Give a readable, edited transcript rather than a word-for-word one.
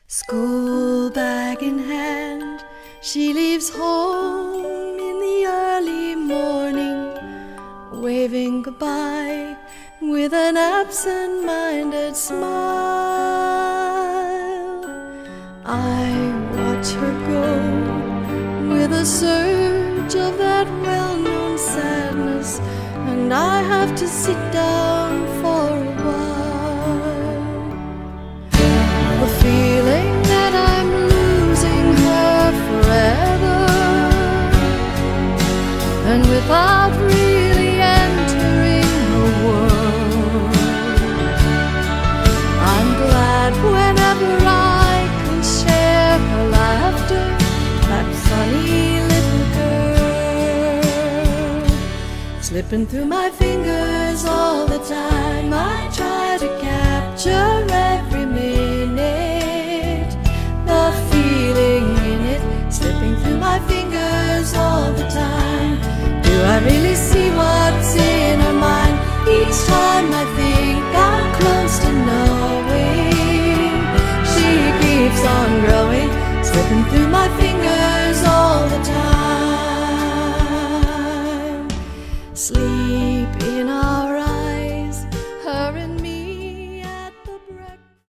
School bag in hand, she leaves home in the early morning, waving goodbye with an absent-minded smile. I watch her go with a surge of that well-known sadness, and I have to sit down for a while. The feeling that I'm losing her forever, and without really entering her world. I'm glad whenever I can share her laughter, that funny little girl. Slipping through my fingers all the time, I try to capture every minute, the feeling in it, slipping through my fingers all the time. Do I really see what's in her mind each time I think I'm close to know?